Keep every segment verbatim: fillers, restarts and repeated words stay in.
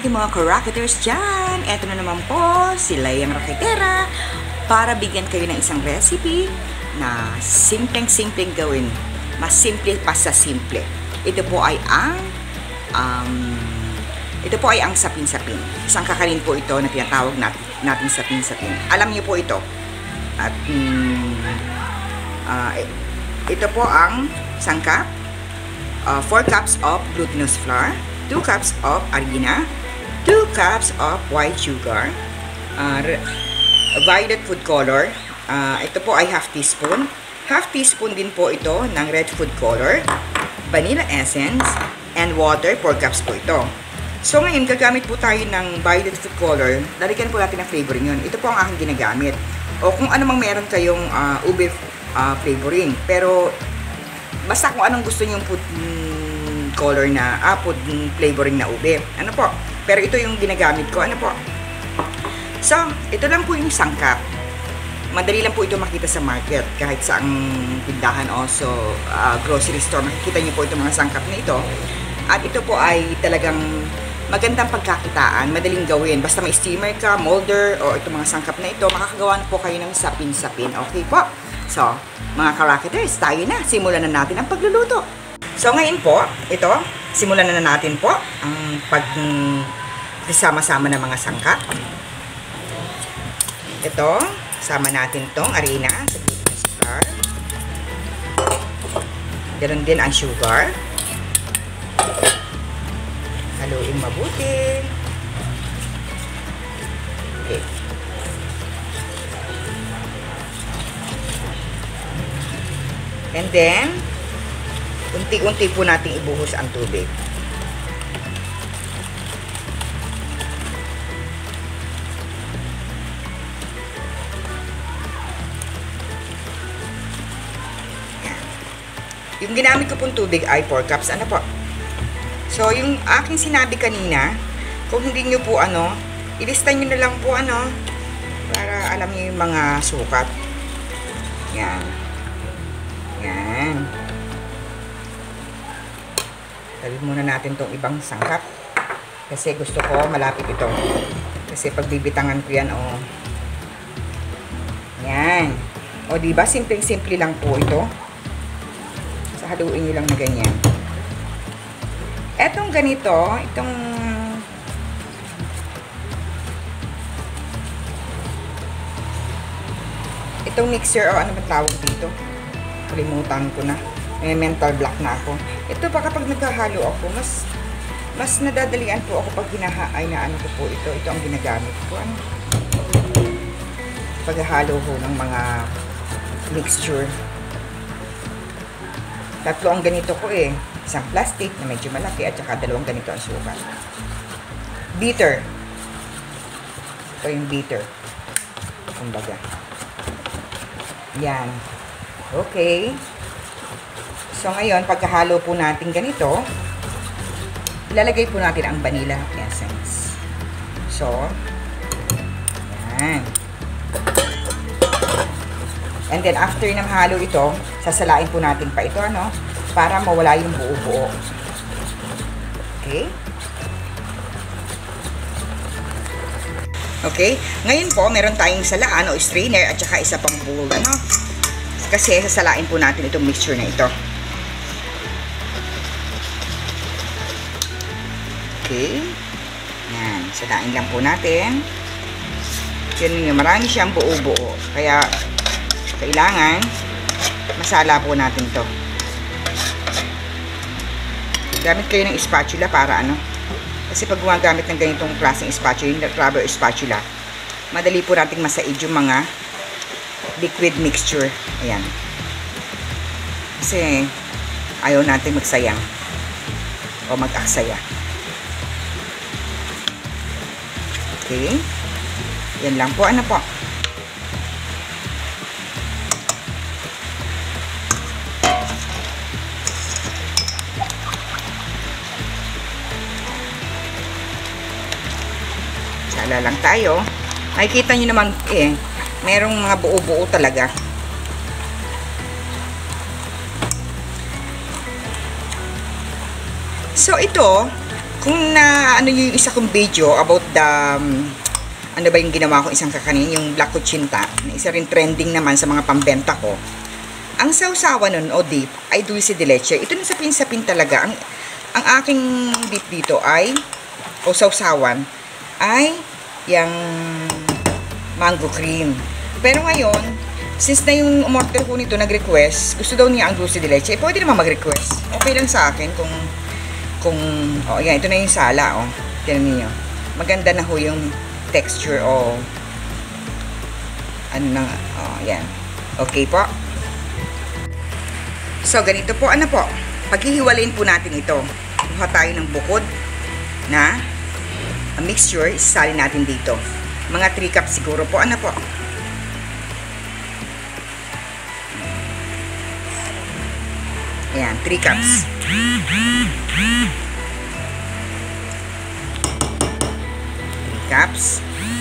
aking mga ka-rocketers dyan. Eto na naman po, sila yung Rocketera para bigyan kayo ng isang recipe na simpleng-simpleng gawin. Mas simple pa sa simple. Ito po ay ang um, ito po ay ang sapin-sapin. Isang kakanin po ito na tinatawag natin, natin sapin-sapin. Alam niyo po ito. At um, uh, ito po ang sangkap. Uh, four cups of glutinous flour, two cups of harina, two cups of white sugar, uh, violet food color, uh, ito po ay half teaspoon, half teaspoon din po ito ng red food color, vanilla essence, and water, four cups po ito. So ngayon, gagamit po tayo ng violet food color, lalagyan po natin ng flavoring yun. Ito po ang aking ginagamit. O kung ano mang meron kayong uh, ube uh, flavoring, pero basta kung anong gusto nyong food mm, color na, ah, food mm, flavoring na ube. Ano po? Pero ito yung ginagamit ko. Ano po? So, ito lang po yung sangkap. Madali lang po ito makita sa market. Kahit sa ang tindahan o so, uh, grocery store, makikita nyo po itong mga sangkap na ito. At ito po ay talagang magandang pagkakitaan. Madaling gawin. Basta may steamer ka, molder, o itong mga sangkap na ito, makakagawa na po kayo ng sapin-sapin. Okay po? So, mga ka-rocketers, tayo na. Simulan na natin ang pagluluto. So, ngayon po, ito, simulan na natin po ang pagsama-sama ng mga sangkap. Ito, sama natin tong harina sa glutinous flour. Ganun din ang sugar. Haluin mabuti. Okay. And then, unti-unti po natin ibuhos ang tubig. Yan. Yung ginamit ko pong tubig ay four cups. Ano po? So, yung aking sinabi kanina, kung hindi nyo po ano, ilista nyo na lang po ano, para alam nyo yung mga sukat. Yan. Yan. Tawid muna natin tong ibang sangkap. Kasi gusto ko malapit ito. Kasi pagbibitangan ko yan, oh. Yan. O, diba? Simpleng-simple lang po ito. So, haluin nyo lang na ganyan. Etong ganito, itong itong mixer, o ano ba tawag dito? Kalimutan ko na. May mental block na ako. Ito pa kapag naghahalo ako, mas mas nadadalian po ako pag hinahaay na ano ko po ito. Ito ang ginagamit ko. Ano? Paghahalo ko ng mga mixture. Tatlo ang ganito ko eh. Isang plastic na medyo malaki at saka dalawang ganito ang sukat. Beater. Ito yung beater. Kumbaga. Yan. Okay. So, ngayon, pagkahalo po natin ganito, ilalagay po natin ang vanilla essence. So, yan. And then, after ng halo ito, sasalain po natin pa ito, ano, para mawala yung buo-buo. Okay? Okay? Ngayon po, meron tayong salaan o strainer at saka isa pang bowl, ano? Kasi sasalain po natin itong mixture na ito. Okay. Yan. Salain lang po natin. Yan yung marami siyang buo-buo. Kaya, kailangan masala po natin to. Gamit kayo ng spatula para ano. Kasi pag gumagamit ng ganitong klaseng spatula, yung rubber spatula, madali po nating masaid yung mga liquid mixture. Ayan. Kasi ayaw natin magsayang o mag-aksaya. Okay. Yan lang po. Ano po? Sala lang tayo. Makikita nyo naman eh, merong mga buo-buo talaga. So ito, kung na ano yung isa kong video about the um, ano ba yung ginawa ko isang kakanin, yung black cuchinta, na isa rin trending naman sa mga pambenta ko. Ang sausawan nun o dip ay dulce de leche. Ito na sapin-sapin talaga. Ang, ang aking dip dito ay o sausawan ay yung mango cream. Pero ngayon, since na yung umorder ko nito nag-request, gusto daw niya ang dulce de leche, eh, pwede naman mag-request. Okay lang sa akin kung kung, oh yan, ito na yung sala, oh. Tignan niyo. Maganda na ho yung texture, oh. Ano na, oh, yan. Okay po. So, ganito po, ano po. Paghihiwalayin po natin ito. Kuha tayo ng bukod na mixture, isasalin natin dito. Mga three cups siguro po, ano po. Ayan, three cups. three cups.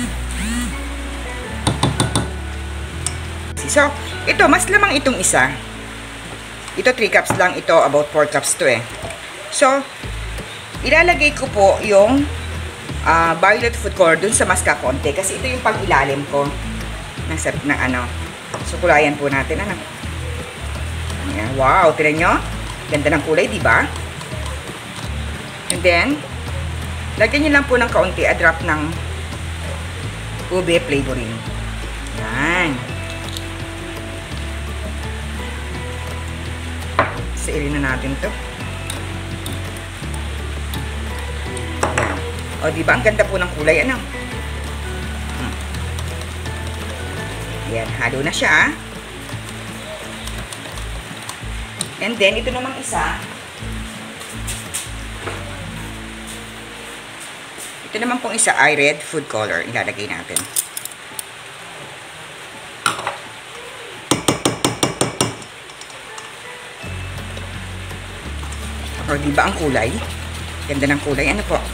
So, ito, mas lamang itong isa. Ito, three cups lang. Ito, about four cups to eh. So, ilalagay ko po yung uh, violet food color dun sa mas kakonte. Kasi ito yung pag-ilalim ko ng, ng ano. So, kulayan po natin, ano. Ayan. Wow, tinan nyo? Ganda ng kulay, di ba? And then, lagyan nyo lang po ng kaunti, a drop ng ube flavoring. Yan. Sairin na natin to. Yan. O, di ba? Ang ganda po ng kulay, ano? Hmm. Yan, halo na siya, ah. And then, ito namang isa. Ito naman pong isa ay red food color. Ilalagay natin. O, diba ang kulay? Ganda ng kulay. Ano po?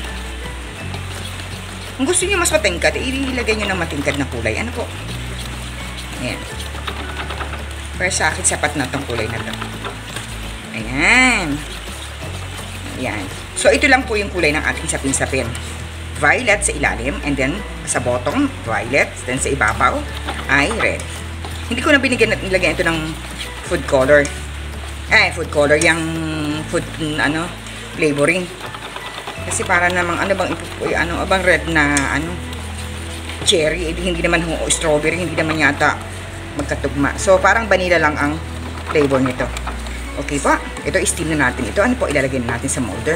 Kung gusto niyo mas matingkad, ilagay niyo ng matingkad na kulay. Ano po? Ayan. Pero sa akin, sapat na itong kulay na ito. Ayan. Ayan. So, ito lang po yung kulay ng ating sapin-sapin. Violet sa ilalim, and then sa bottom, violet, then sa ibabaw ay red. Hindi ko na binigyan at nilagyan ito ng food color. Ay, food color, yung food, ano, flavoring. Kasi para namang, ano bang, ano, abang red na, ano, cherry, hindi naman ho, strawberry, hindi naman yata magkatugma. So, parang vanilla lang ang flavor nito. Okay po. Ito, steam na natin. Ito, ano po, ilalagay natin sa molder.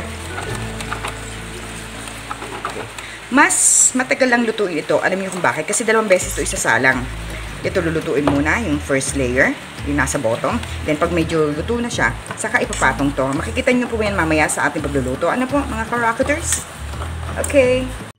Okay. Mas matagal lang lutuin ito. Alam niyo kung bakit? Kasi dalawang beses ito isasalang. Ito, lulutuin muna yung first layer, yung nasa bottom. Then, pag medyo luto na siya, saka ipapatong to. Makikita niyo po yan mamaya sa ating pagluluto. Ano po, mga ka-rocketers? Okay.